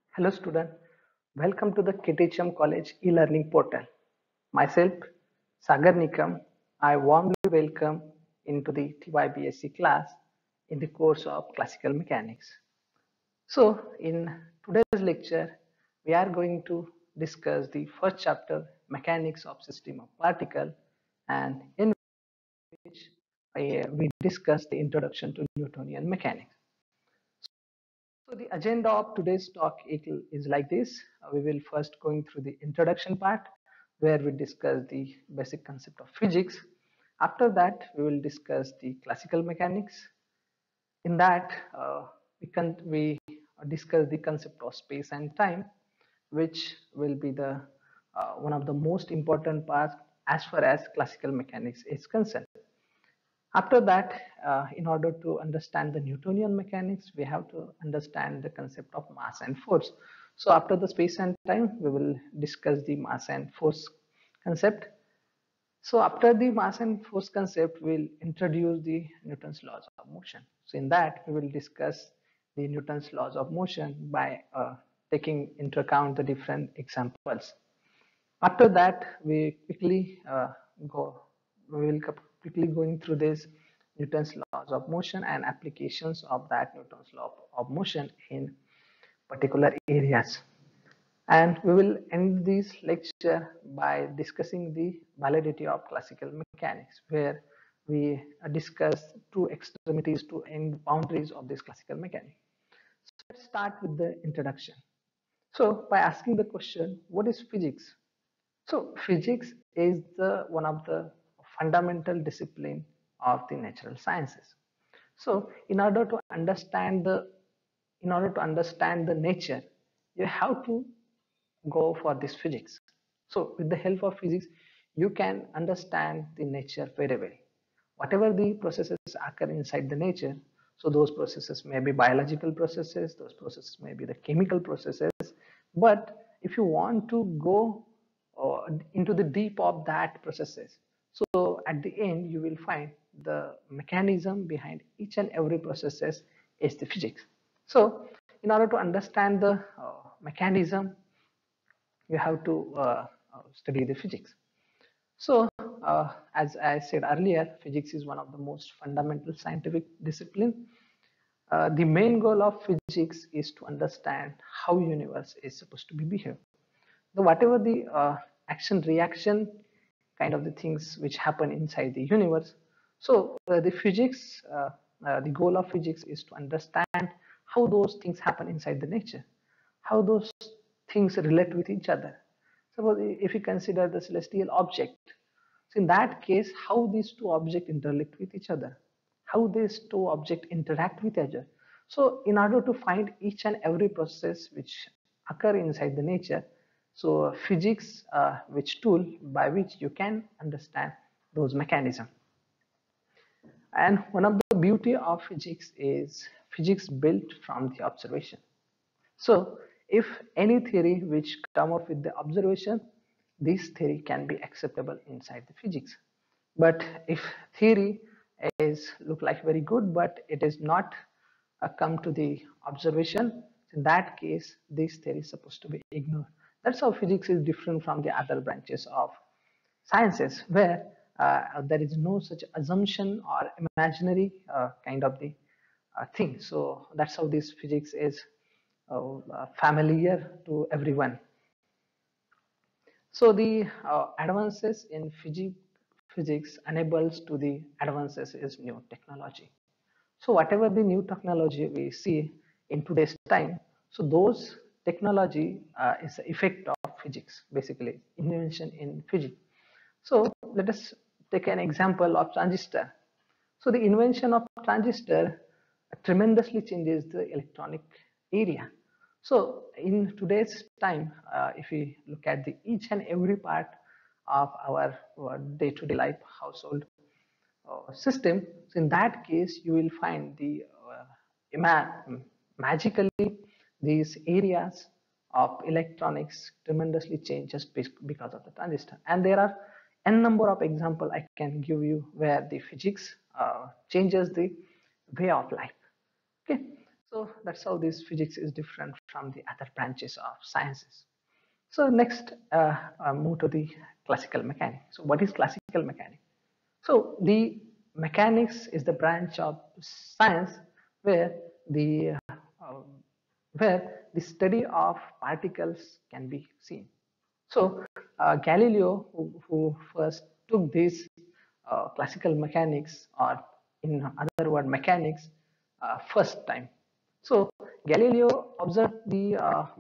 Hello student, welcome to the KTHM College e-learning portal. Myself, Sagar Nikam, I warmly welcome into the TYBSc class in the course of Classical Mechanics. So in today's lecture, we are going to discuss the first chapter, Mechanics of System of Particle, and in which we discuss the introduction to Newtonian mechanics. So the agenda of today's talk is like this. We will first going through the introduction part where we discuss the basic concept of physics. After that, we will discuss the classical mechanics. In that, we discuss the concept of space and time, which will be the one of the most important parts as far as classical mechanics is concerned. After that, in order to understand the Newtonian mechanics, we have to understand the concept of mass and force. So after the space and time, we will discuss the mass and force concept. So after the mass and force concept, we'll introduce the Newton's laws of motion. So in that, we will discuss the Newton's laws of motion by taking into account the different examples. After that, we will quickly going through this Newton's laws of motion and applications of that Newton's law of motion in particular areas. And we will end this lecture by discussing the validity of classical mechanics, where we discuss two extremities to end boundaries of this classical mechanics. So let's start with the introduction. So by asking the question, what is physics? So physics is the one of the fundamental discipline of the natural sciences. So in order to understand the nature, you have to go for this physics. So with the help of physics, you can understand the nature very well. Whatever the processes occur inside the nature, so those processes may be biological processes, those processes may be the chemical processes, but if you want to go into the deep of that processes, so at the end you will find the mechanism behind each and every processes is the physics. So in order to understand the mechanism, you have to study the physics. So, as I said earlier, physics is one of the most fundamental scientific discipline. The main goal of physics is to understand how universe is supposed to be behave. So whatever the action reaction kind of the things which happen inside the universe. So the goal of physics is to understand how those things happen inside the nature, how those things relate with each other. Suppose if you consider the celestial object, so in that case, how these two objects interrelate with each other, how these two objects interact with each other. So in order to find each and every process which occur inside the nature, so physics, which tool by which you can understand those mechanisms. And one of the beauty of physics is physics built from the observation. So if any theory which come up with the observation, this theory can be acceptable inside the physics. But if theory is look like very good, but it is not come to the observation, in that case, this theory is supposed to be ignored. That's how physics is different from the other branches of sciences, where there is no such assumption or imaginary kind of the thing. So that's how this physics is familiar to everyone. So the advances in physics enables to the advances is new technology. So whatever the new technology we see in today's time, so those technology is the effect of physics, basically invention in physics. So let us take an example of transistor. So the invention of transistor tremendously changes the electronic area. So in today's time, if we look at the each and every part of our day-to-day life household system, so in that case, you will find the magically these areas of electronics tremendously change just because of the transistor. And there are n number of example I can give you where the physics changes the way of life. Okay, So that's how this physics is different from the other branches of sciences. So next, move to the classical mechanics. So what is classical mechanics? So the mechanics is the branch of science where the uh, where the study of particles can be seen. So Galileo, who first took this classical mechanics, or in other word mechanics, first time. So Galileo observed the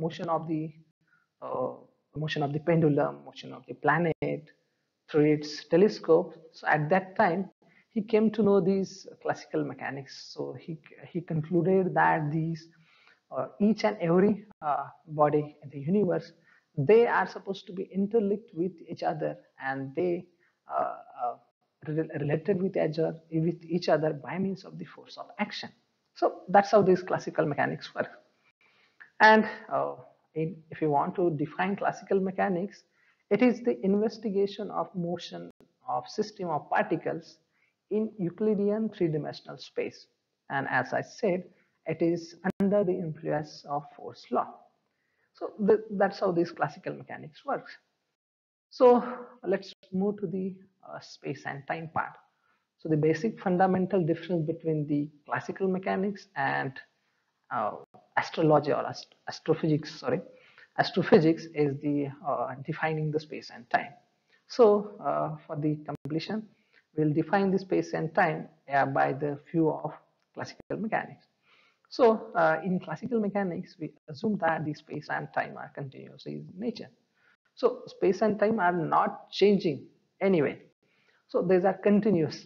uh, motion of the pendulum, motion of the planet through its telescope. So at that time, he came to know these classical mechanics. So he concluded that these each and every body in the universe, they are supposed to be interlinked with each other, and they uh, uh, related with each other by means of the force of action. So that's how these classical mechanics work. And if you want to define classical mechanics, it is the investigation of motion of system of particles in Euclidean three-dimensional space. And as I said, it is under the influence of force law. So that's how this classical mechanics works. So let's move to the space and time part. So the basic fundamental difference between the classical mechanics and uh, astrology or astrophysics, sorry, astrophysics is the defining the space and time. So for the completion, we'll define the space and time by the view of classical mechanics. So in classical mechanics, we assume that the space and time are continuous in nature. So space and time are not changing anyway. So these are continuous,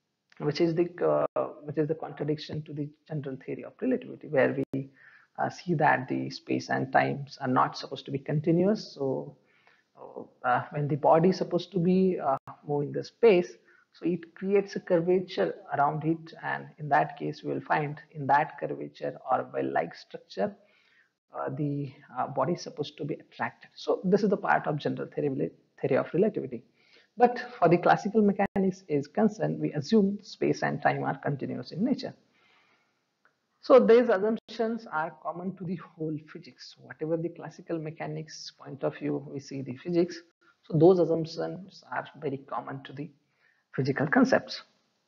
which is the contradiction to the general theory of relativity, where we see that the space and times are not supposed to be continuous. So when the body is supposed to be moving the space, so it creates a curvature around it, and in that case, we will find in that curvature or well-like structure, the body is supposed to be attracted. So this is the part of general theory of relativity. But for the classical mechanics is concerned, we assume space and time are continuous in nature. So these assumptions are common to the whole physics. Whatever the classical mechanics point of view, we see the physics. So those assumptions are very common to the physical concepts.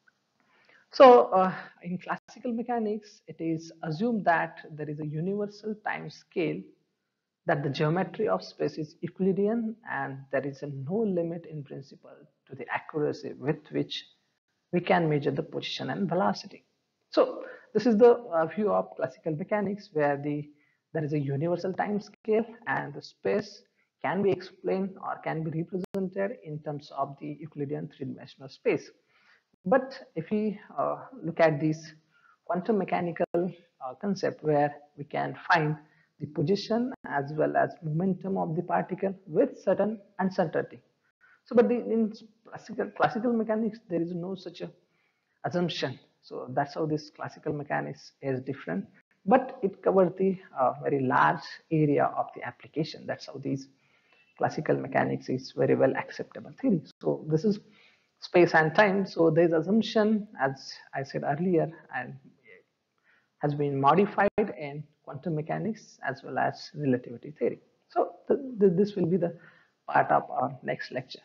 So in classical mechanics, it is assumed that there is a universal time scale, that the geometry of space is Euclidean, and there is no limit in principle to the accuracy with which we can measure the position and velocity. So this is the view of classical mechanics, where there is a universal time scale, and the space can be explained or can be represented in terms of the Euclidean three-dimensional space. But if we look at this quantum mechanical concept, where we can find the position as well as momentum of the particle with certain uncertainty. So, but in classical mechanics, there is no such a assumption. So that's how this classical mechanics is different, but it covers the very large area of the application. That's how these classical mechanics is very well acceptable theory. So this is space and time. So there's assumption, as I said earlier, and has been modified in quantum mechanics as well as relativity theory. So this will be the part of our next lecture.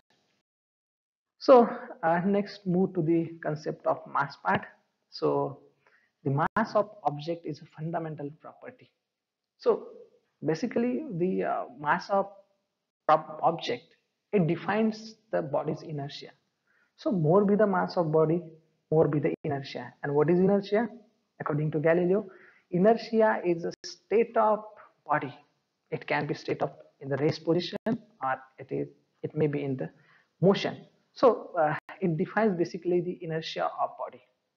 So next, move to the concept of mass part. So the mass of object is a fundamental property. So basically, the mass of object, it defines the body's inertia. So more be the mass of body, more be the inertia. And what is inertia? According to Galileo, inertia is a state of body. It can be state of in the rest position, or it may be in the motion. So it defines basically the inertia of body.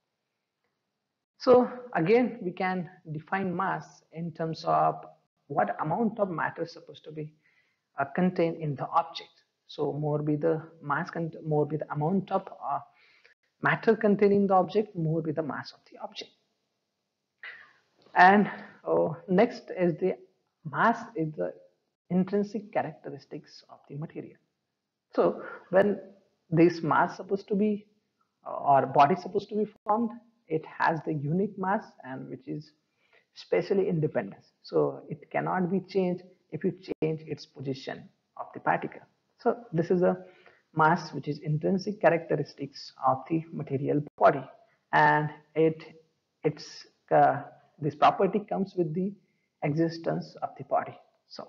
So again, we can define mass in terms of what amount of matter is supposed to be contained in the object. So more be the mass, more be the amount of matter containing the object, more be the mass of the object. And next is the mass is the intrinsic characteristics of the material. So when this mass supposed to be or body supposed to be formed, it has the unique mass, and which is spatially independent. So it cannot be changed if you change its position of the particle. So this is a mass which is intrinsic characteristics of the material body, and it's this property comes with the existence of the body. So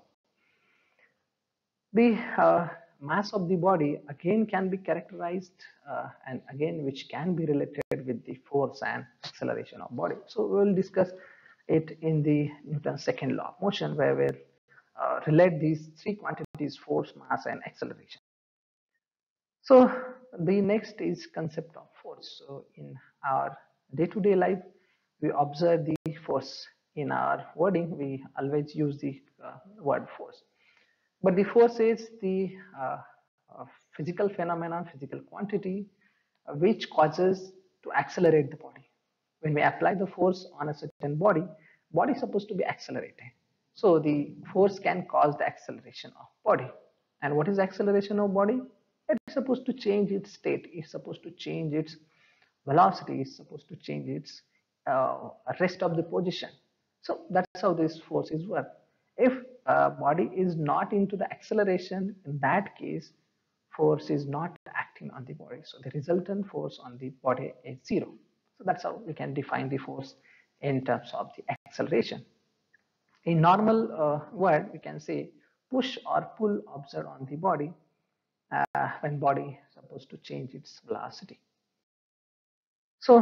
the mass of the body again can be characterized and again which can be related with the force and acceleration of body. So we will discuss it in the Newton's second law of motion, where we'll relate these three quantities: force, mass, and acceleration. So the next is concept of force. So in our day-to-day life, we observe the force. In our wording, we always use the word force. But the force is the physical phenomenon, physical quantity, which causes to accelerate the body. When we apply the force on a certain body, body is supposed to be accelerated. So the force can cause the acceleration of body. And what is acceleration of body? It's supposed to change its state. It's supposed to change its velocity. It's supposed to change its rest of the position. So that's how these forces work. If a body is not into the acceleration, in that case, force is not acting on the body. So the resultant force on the body is zero. So that's how we can define the force in terms of the acceleration. In normal word, we can say push or pull observed on the body when body is supposed to change its velocity. So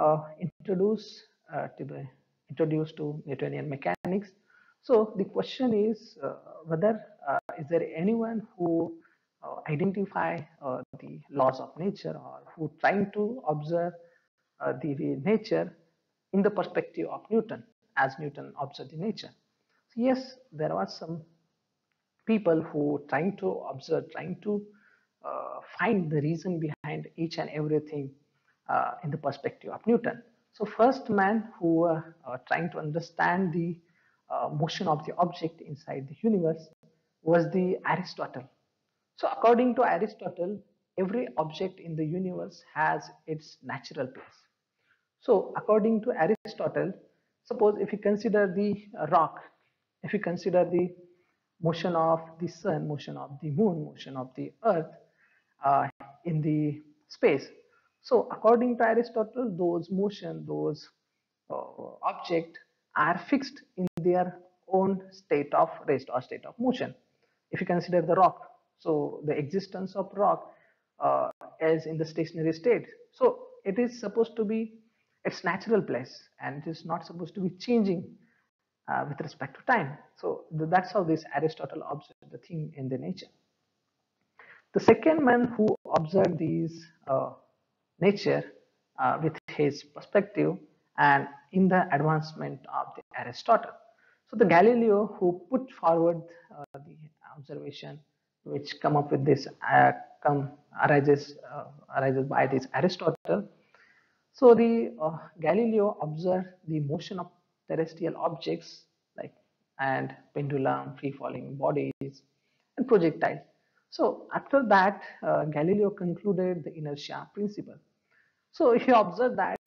introduced to Newtonian mechanics. So the question is whether is there anyone who identify the laws of nature, or who trying to observe the nature in the perspective of Newton, as Newton observed the nature. So yes, there are some people who trying to observe, trying to find the reason behind each and everything in the perspective of Newton. So first man who trying to understand the motion of the object inside the universe was the Aristotle. So according to Aristotle, every object in the universe has its natural place. So according to Aristotle, suppose if you consider the rock, if you consider the motion of the sun, motion of the moon, motion of the earth uh, in the space. So according to Aristotle, those motion, those object are fixed in their own state of rest or state of motion. If you consider the rock, so the existence of rock is in the stationary state. So it is supposed to be its natural place, and it is not supposed to be changing with respect to time. So that's how this Aristotle observed the thing in the nature. The second man who observed these nature with his perspective and in the advancement of the Aristotle. So the Galileo who put forward the observation which come up with this arises by this Aristotle. So the Galileo observed the motion of terrestrial objects like and pendulum, free falling bodies, and projectiles. So after that, Galileo concluded the inertia principle. So he observed that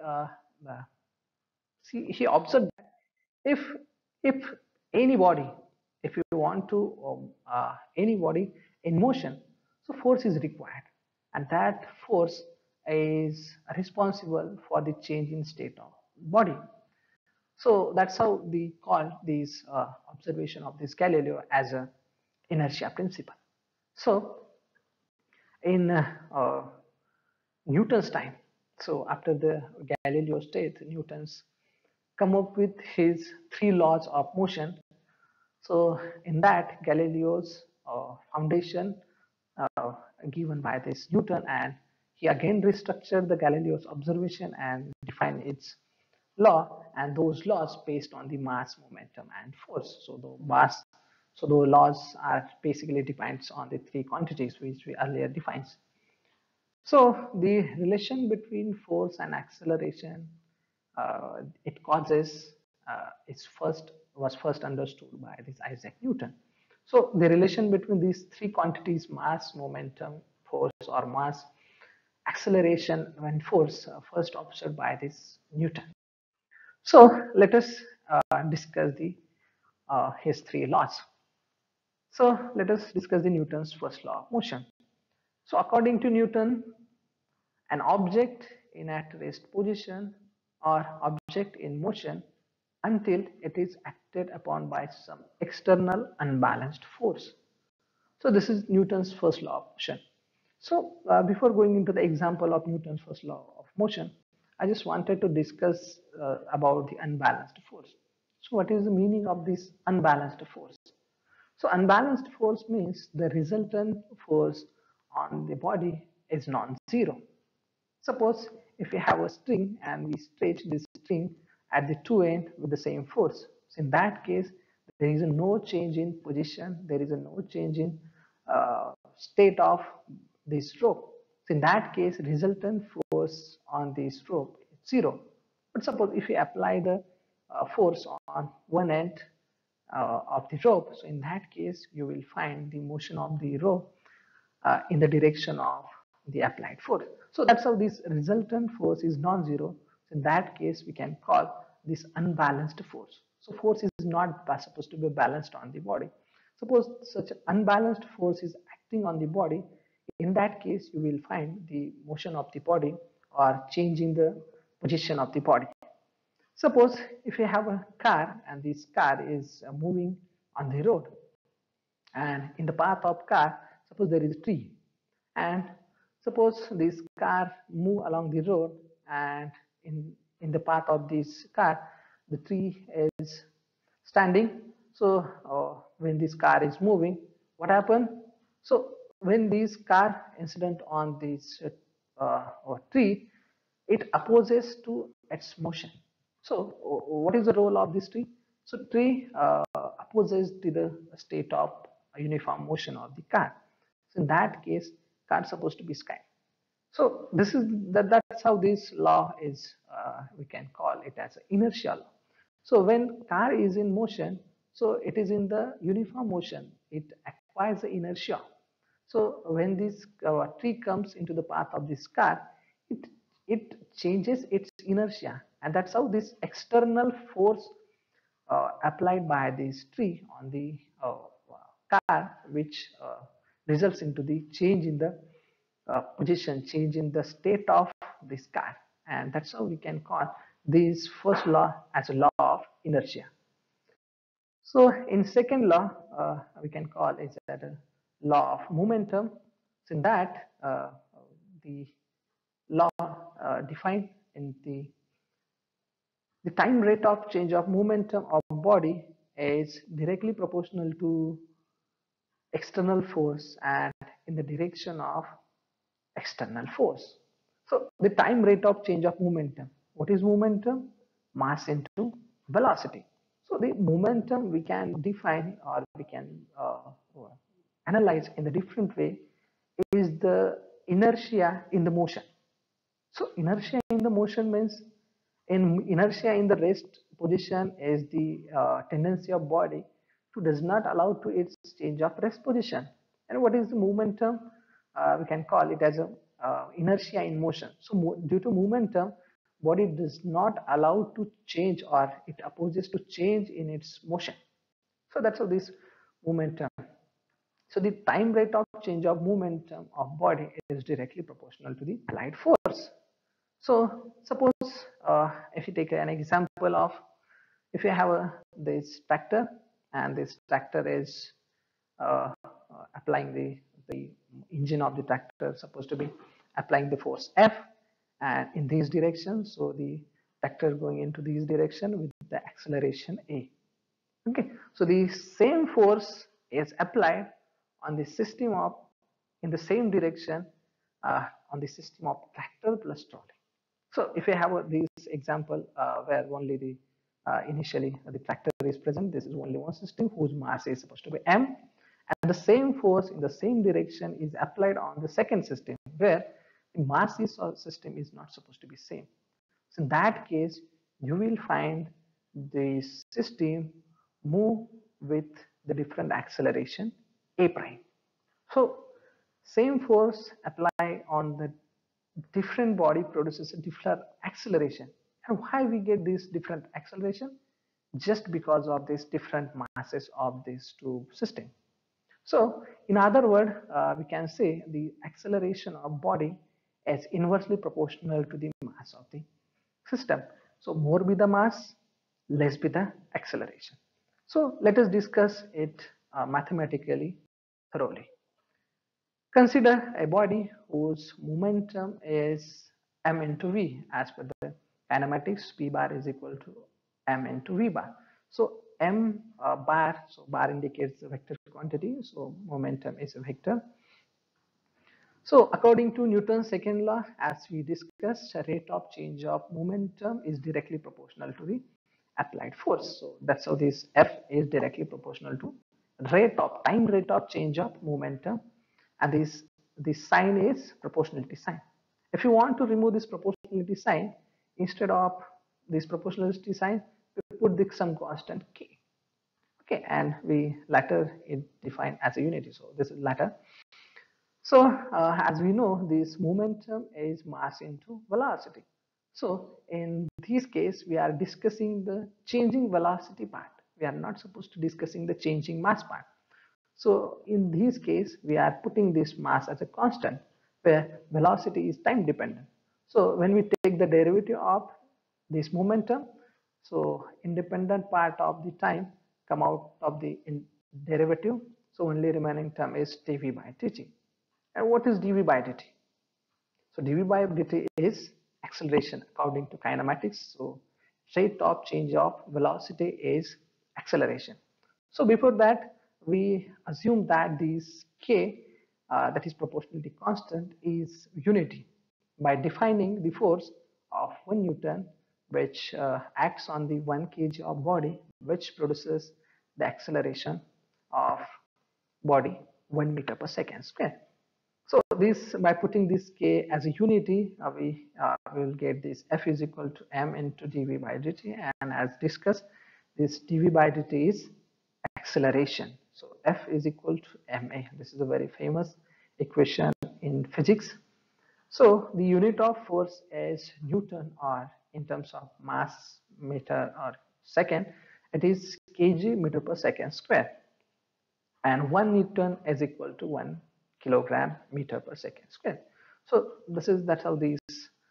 he observed that if anybody, if you want to anybody in motion, so force is required, and that force is responsible for the change in state of body. So that's how we call this observation of this Galileo as a inertia principle. So in Newton's time, so after the Galileo state, Newton's come up with his three laws of motion. So in that, Galileo's foundation given by this Newton, and he again restructured the Galileo's observation and defined its law, and those laws based on the mass, momentum, and force. So the laws are basically depends on the three quantities which we earlier defined. So the relation between force and acceleration, it causes, was first understood by this Isaac Newton. So the relation between these three quantities, mass, momentum, force, or mass, acceleration, and force, first observed by this Newton. So let us discuss his three laws. So let us discuss the Newton's first law of motion. So according to Newton, an object in at rest position or object in motion until it is acted upon by some external unbalanced force. So this is Newton's first law of motion. So before going into the example of Newton's first law of motion, I just wanted to discuss about the unbalanced force. So what is the meaning of this unbalanced force? So unbalanced force means the resultant force on the body is non-zero. Suppose if we have a string and we stretch this string at the two ends with the same force. So in that case, there is no change in position, there is no change in state of this rope. So in that case, resultant force on this rope is zero. But suppose if we apply the force on one end of the rope, so in that case, you will find the motion of the rope in the direction of the applied force. So that's how this resultant force is non-zero. So in that case, we can call this unbalanced force. So force is not supposed to be balanced on the body. Suppose such an unbalanced force is acting on the body. In that case, you will find the motion of the body or changing the position of the body. Suppose if you have a car and this car is moving on the road, and in the path of car, suppose there is a tree, and suppose this car move along the road, and in the path of this car the tree is standing. So when this car is moving, what happened? So when this car incident on this tree, it opposes to its motion. So what is the role of this tree? So tree opposes to the state of uniform motion of the car. So in that case, car is supposed to be sky. So this is that's how this law is, we can call it as an inertia law. So when car is in motion, so it is in the uniform motion, it acquires the inertia. So when this tree comes into the path of this car, it changes its inertia, and that's how this external force applied by this tree on the car, which results into the change in the position, change in the state of this car, and that's how we can call this first law as a law of inertia. So in second law, we can call it as a law of momentum. So in that, the law defined in the time rate of change of momentum of body is directly proportional to external force and in the direction of external force. So the time rate of change of momentum. What is momentum? Mass into velocity. So the momentum we can define or we can analyze in a different way is the inertia in the motion. So inertia in the motion means in inertia in the rest position is the tendency of body to does not allow to its change of rest position. And what is the momentum? We can call it as a inertia in motion. So due to momentum, body does not allow to change or it opposes to change in its motion. So that's how this momentum. So the time rate of change of momentum of body is directly proportional to the applied force. So suppose if you take an example of if you have this tractor and this tractor is applying the engine of the tractor supposed to be applying the force F and in this direction. So the tractor going into this direction with the acceleration A. Okay, so the same force is applied on the system of in the same direction on the system of tractor plus trolley. So if you have this example where only the initially the tractor is present, this is only one system whose mass is supposed to be m, and the same force in the same direction is applied on the second system where the mass system is not supposed to be same. So in that case, you will find the system move with the different acceleration a prime. So same force apply on the different body produces a different acceleration, And why we get this different acceleration? Just because of these different masses of these two systems. So in other words, we can say the acceleration of body is inversely proportional to the mass of the system. So more be the mass, less be the acceleration. So let us discuss it mathematically thoroughly. Consider a body whose momentum is m into v. As per the kinematics, p bar is equal to m into v bar. So m bar, so bar indicates the vector quantity, so momentum is a vector. So according to Newton's second law, as we discussed, a rate of change of momentum is directly proportional to the applied force. So that's how this F is directly proportional to time rate of change of momentum, and this sign is proportionality sign. If you want to remove this proportionality sign, instead of this proportionality sign, we put the some constant k. Okay, and we later it defined as a unity. So this is latter. So as we know, this momentum is mass into velocity. So in this case, we are discussing the changing velocity part. We are not supposed to discussing the changing mass part. So in this case, we are putting this mass as a constant where velocity is time dependent. So when we take the derivative of this momentum, so independent part of the time come out of the derivative. So only remaining term is dv by dt. And what is dv by dt? So dv by dt is acceleration according to kinematics. So rate of change of velocity is acceleration. So before that, we assume that this k, that is proportionality constant, is unity by defining the force of 1 Newton, which acts on the 1 kg of body, which produces the acceleration of body 1 meter per second square. So this, by putting this k as a unity, we will get this F is equal to m into dv by dt, and as discussed, this dv by dt is acceleration. So F is equal to ma. This is a very famous equation in physics. So the unit of force is Newton, or in terms of mass meter or second, it is kg meter per second square, and 1 Newton is equal to 1 kilogram meter per second square. So that's how these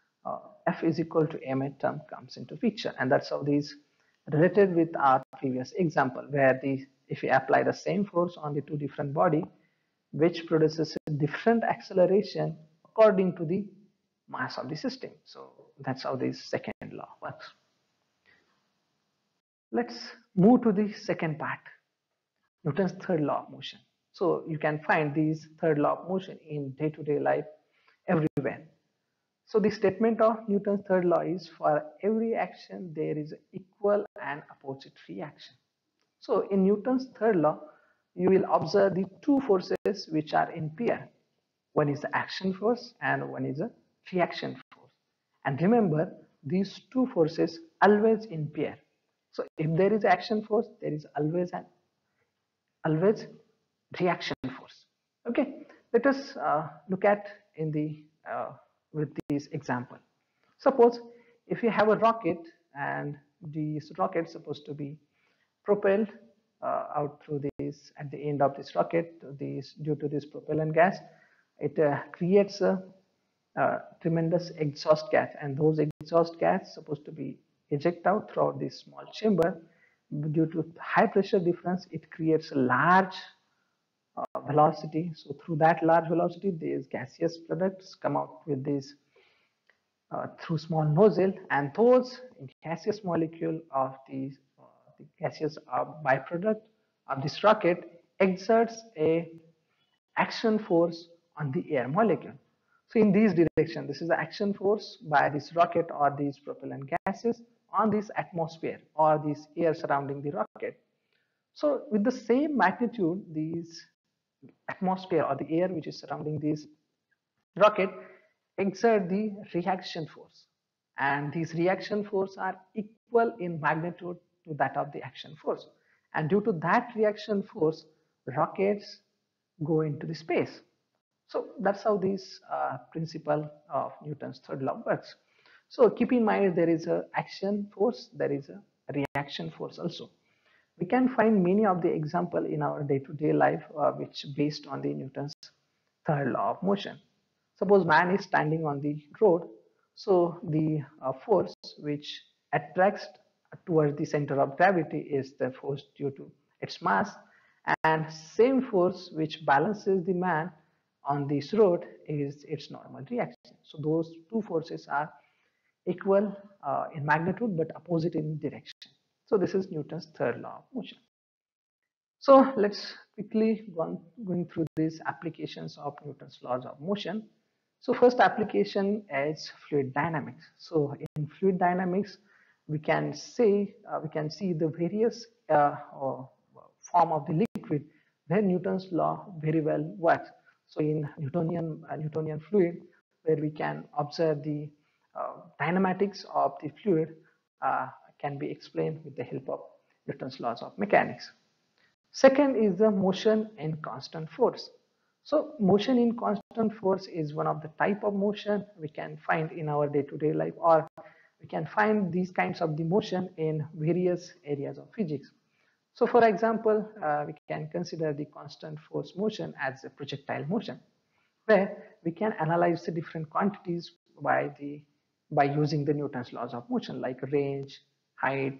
F is equal to ma term comes into picture, and that's how these related with our previous example, where if we apply the same force on the two different body, which produces a different acceleration according to the mass of the system. So that's how this second law works. Let's move to the second part, Newton's third law of motion. So you can find these third law of motion in day-to-day life everywhere. So the statement of Newton's third law is, for every action there is equal and opposite reaction. So in Newton's third law, you will observe the two forces which are in pair. One is the action force and one is a reaction force. And remember, these two forces always in pair. So if there is action force, there is always reaction force. Okay, let us look at in the with this example. Suppose if you have a rocket, and this rocket is supposed to be propelled out through this, at the end of this rocket, this due to this propellant gas, it creates a tremendous exhaust gas, and those exhaust gas supposed to be eject out throughout this small chamber. Due to high pressure difference, it creates a large velocity. So through that large velocity, these gaseous products come out with this through small nozzle, and those gaseous molecule of the gaseous byproduct of this rocket exerts a action force on the air molecule. So in this direction, this is the action force by this rocket or these propellant gases on this atmosphere or this air surrounding the rocket. So with the same magnitude, these atmosphere or the air which is surrounding this rocket exert the reaction force, and these reaction force are equal in magnitude to that of the action force, and due to that reaction force, rockets go into the space. So that's how this principle of Newton's third law works. So keep in mind there is a action force, there is a reaction force also. We can find many of the example in our day-to-day life which based on the Newton's third law of motion. Suppose man is standing on the road, so the force which attracts towards the center of gravity is the force due to its mass, and same force which balances the man on this road is its normal reaction. So those two forces are equal in magnitude but opposite in direction. So this is Newton's third law of motion. So let's quickly going through these applications of Newton's laws of motion. So first application is fluid dynamics. So in fluid dynamics, we can say we can see the various form of the liquid where Newton's law very well works. So in Newtonian fluid, where we can observe the dynamics of the fluid uh, can be explained with the help of Newton's laws of mechanics. Second is the motion in constant force. So motion in constant force is one of the type of motion we can find in our day-to-day life, or we can find these kinds of the motion in various areas of physics. So for example, we can consider the constant force motion as a projectile motion, where we can analyze the different quantities by using the Newton's laws of motion like range, height,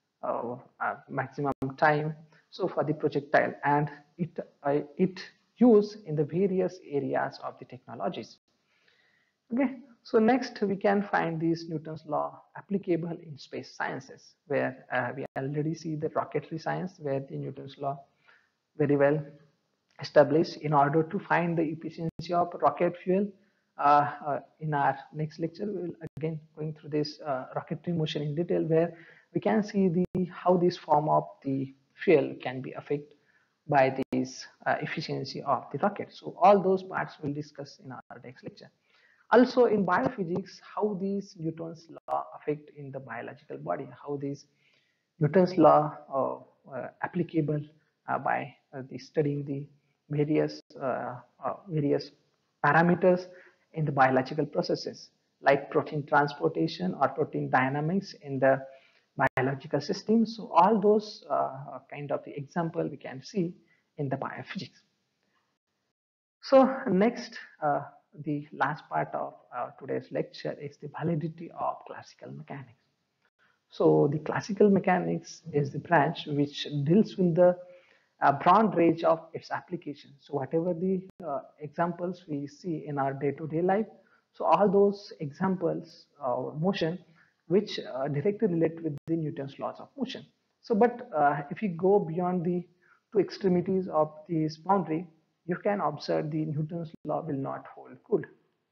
maximum time. So for the projectile, and it used in the various areas of the technologies. Okay, so next we can find this Newton's law applicable in space sciences, where we already see the rocketry science, where the Newton's law very well established in order to find the efficiency of rocket fuel. In our next lecture, we will again going through this rocketry motion in detail, where we can see the how this form of the fuel can be affected by this efficiency of the rocket. So all those parts we'll discuss in our next lecture. Also in biophysics, how these Newton's law affect in the biological body, how these Newton's law applicable by the studying the various parameters in the biological processes like protein transportation or protein dynamics in the biological system. So all those kind of the example we can see in the biophysics. So next, the last part of today's lecture is the validity of classical mechanics. So the classical mechanics is the branch which deals with the broad range of its applications. So whatever the examples we see in our day-to-day life, so all those examples of motion which directly relate with the Newton's laws of motion. So but if you go beyond the two extremities of this boundary, you can observe the Newton's law will not hold good.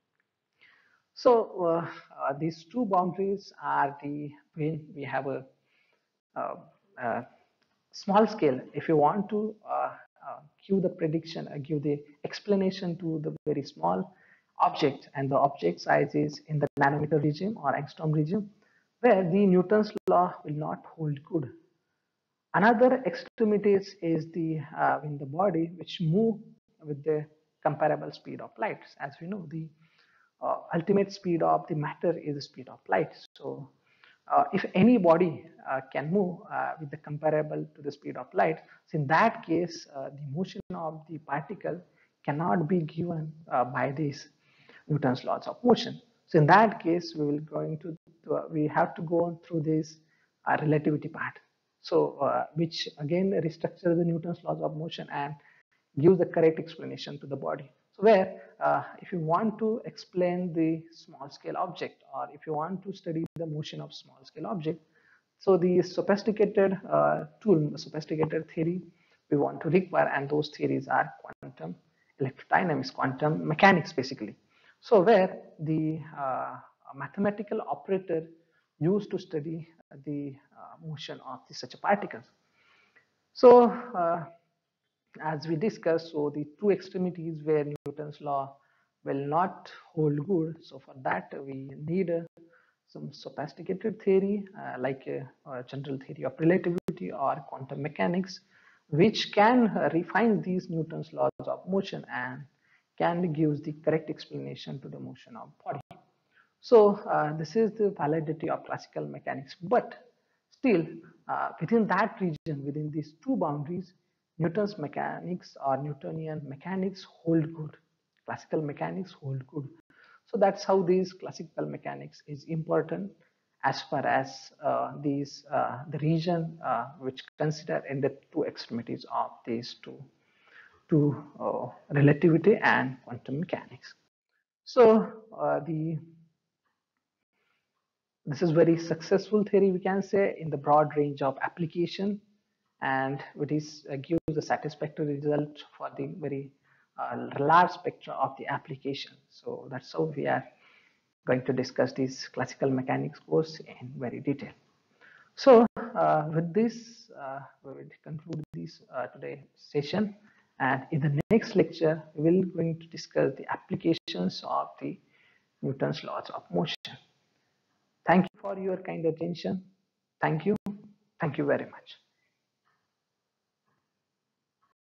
So these two boundaries are the when we have a, uh, uh, small scale. If you want to give the prediction, give the explanation to the very small object, and the object size is in the nanometer region or angstrom region, where the Newton's law will not hold good. Another extremities is the in the body which move with the comparable speed of light. As we know, the ultimate speed of the matter is the speed of light. So if any body can move with the comparable to the speed of light, so in that case, the motion of the particle cannot be given by these Newton's laws of motion. So in that case, we will going to we have to go on through this relativity part. So which again restructure the Newton's laws of motion and give the correct explanation to the body. So where if you want to explain the small scale object, or if you want to study the motion of small scale object, so the sophisticated sophisticated theory we want to require, and those theories are quantum electrodynamics, quantum mechanics basically. So where the mathematical operator used to study the motion of such a particles. So as we discussed, so the two extremities where Newton's law will not hold good. So for that we need some sophisticated theory like a general theory of relativity or quantum mechanics, which can refine these Newton's laws of motion and can give the correct explanation to the motion of body. So this is the validity of classical mechanics. But still, within that region, within these two boundaries, Newton's mechanics or Newtonian mechanics hold good. Classical mechanics hold good. So that's how these classical mechanics is important as far as the region which consider in the two extremities of these two relativity and quantum mechanics. So the this is very successful theory, we can say, in the broad range of application, and it is gives a satisfactory result for the very large spectrum of the application. So that's how we are going to discuss this classical mechanics course in very detail. So with this, we will conclude this today session, and in the next lecture, we will going to discuss the applications of the Newton's laws of motion. Thank you for your kind attention. Thank you. Thank you very much.